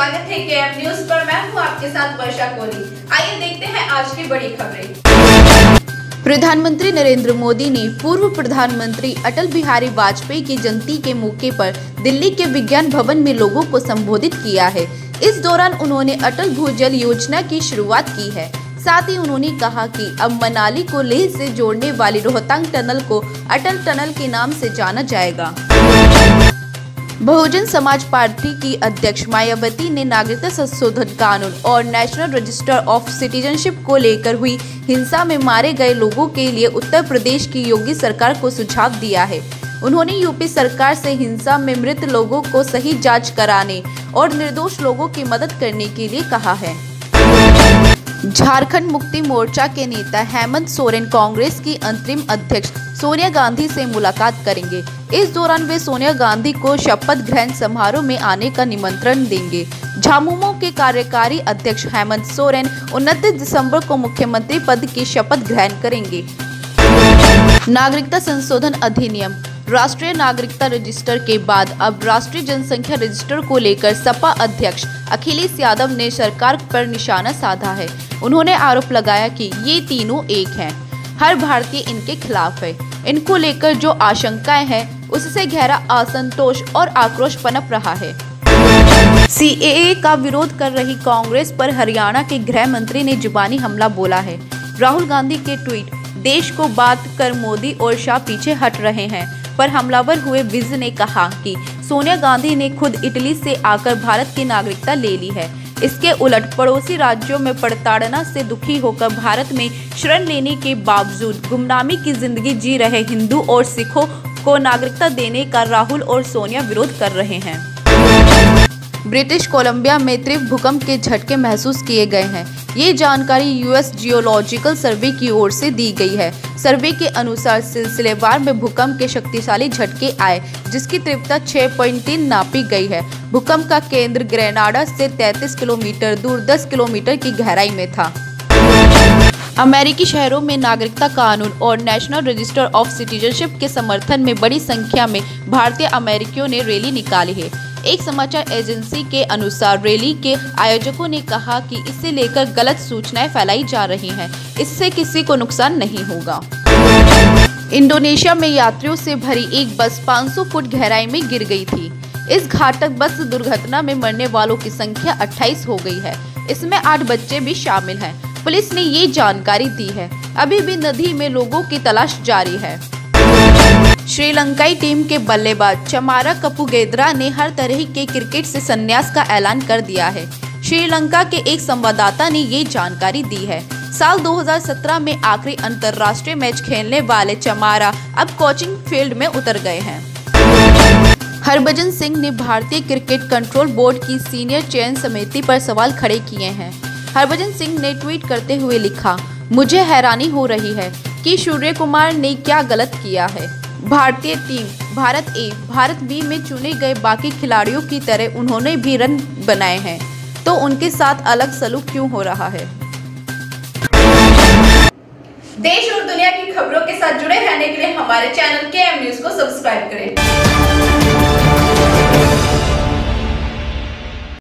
स्वागत है KM news पर। मैं हूं आपके साथ वर्षा कोहली। आइए देखते हैं आज की बड़ी खबरें। प्रधानमंत्री नरेंद्र मोदी ने पूर्व प्रधानमंत्री अटल बिहारी वाजपेयी की जयंती के मौके पर दिल्ली के विज्ञान भवन में लोगों को संबोधित किया है। इस दौरान उन्होंने अटल भूजल योजना की शुरुआत की है। साथ ही उन्होंने कहा कि अब मनाली को लेह से जोड़ने वाली रोहतांग टनल को अटल टनल के नाम से जाना जाएगा। बहुजन समाज पार्टी की अध्यक्ष मायावती ने नागरिकता संशोधन कानून और नेशनल रजिस्टर ऑफ सिटीजनशिप को लेकर हुई हिंसा में मारे गए लोगों के लिए उत्तर प्रदेश की योगी सरकार को सुझाव दिया है। उन्होंने यूपी सरकार से हिंसा में मृत लोगों को सही जांच कराने और निर्दोष लोगों की मदद करने के लिए कहा है। झारखंड मुक्ति मोर्चा के नेता हेमंत सोरेन कांग्रेस की अंतरिम अध्यक्ष सोनिया गांधी से मुलाकात करेंगे। इस दौरान वे सोनिया गांधी को शपथ ग्रहण समारोह में आने का निमंत्रण देंगे। झामुमो के कार्यकारी अध्यक्ष हेमंत सोरेन 29 दिसंबर को मुख्यमंत्री पद की शपथ ग्रहण करेंगे। नागरिकता संशोधन अधिनियम राष्ट्रीय नागरिकता रजिस्टर के बाद अब राष्ट्रीय जनसंख्या रजिस्टर को लेकर सपा अध्यक्ष अखिलेश यादव ने सरकार पर निशाना साधा है। उन्होंने आरोप लगाया कि ये तीनों एक हैं, हर भारतीय इनके खिलाफ है। इनको लेकर जो आशंकाएं हैं उससे गहरा असंतोष और आक्रोश पनप रहा है। सीएए का विरोध कर रही कांग्रेस पर हरियाणा के गृह मंत्री ने जुबानी हमला बोला है। राहुल गांधी के ट्वीट देश को बात कर मोदी और शाह पीछे हट रहे हैं पर हमलावर हुए विज ने कहा कि सोनिया गांधी ने खुद इटली से आकर भारत की नागरिकता ले ली है। इसके उलट पड़ोसी राज्यों में प्रताड़ना से दुखी होकर भारत में शरण लेने के बावजूद गुमनामी की जिंदगी जी रहे हिंदू और सिखों को नागरिकता देने का राहुल और सोनिया विरोध कर रहे हैं। ब्रिटिश कोलंबिया में तीव्र भूकंप के झटके महसूस किए गए हैं। ये जानकारी यूएस जियोलॉजिकल सर्वे की ओर से दी गई है। सर्वे के अनुसार सिलसिलेवार में भूकंप के शक्तिशाली झटके आए जिसकी तीव्रता 6.3 नापी गई है। भूकंप का केंद्र ग्रेनाडा से 33 किलोमीटर दूर 10 किलोमीटर की गहराई में था। अमेरिकी शहरों में नागरिकता कानून और नेशनल रजिस्टर ऑफ सिटीजनशिप के समर्थन में बड़ी संख्या में भारतीय अमेरिकियों ने रैली निकाली है। एक समाचार एजेंसी के अनुसार रैली के आयोजकों ने कहा कि इसे लेकर गलत सूचनाएं फैलाई जा रही हैं। इससे किसी को नुकसान नहीं होगा। इंडोनेशिया में यात्रियों से भरी एक बस 500 फुट गहराई में गिर गई थी। इस घातक बस दुर्घटना में मरने वालों की संख्या 28 हो गई है। इसमें 8 बच्चे भी शामिल हैं। पुलिस ने ये जानकारी दी है। अभी भी नदी में लोगों की तलाश जारी है। श्रीलंकाई टीम के बल्लेबाज चमारा कपुगेद्रा ने हर तरह के क्रिकेट से संन्यास का ऐलान कर दिया है। श्रीलंका के एक संवाददाता ने ये जानकारी दी है। साल 2017 में आखिरी अंतर्राष्ट्रीय मैच खेलने वाले चमारा अब कोचिंग फील्ड में उतर गए हैं। हरभजन सिंह ने भारतीय क्रिकेट कंट्रोल बोर्ड की सीनियर चयन समिति पर सवाल खड़े किए हैं। हरभजन सिंह ने ट्वीट करते हुए लिखा, मुझे हैरानी हो रही है कि सूर्य कुमार ने क्या गलत किया है। भारतीय team Bharat A Bharat B में चुने गए बाकी खिलाड़ियों की तरह उन्होंने भी रन बनाए हैं, तो उनके साथ अलग सलूक क्यों हो रहा है। देश और दुनिया की खबरों के साथ जुड़े रहने के लिए हमारे चैनल केएम न्यूज को सब्सक्राइब करें।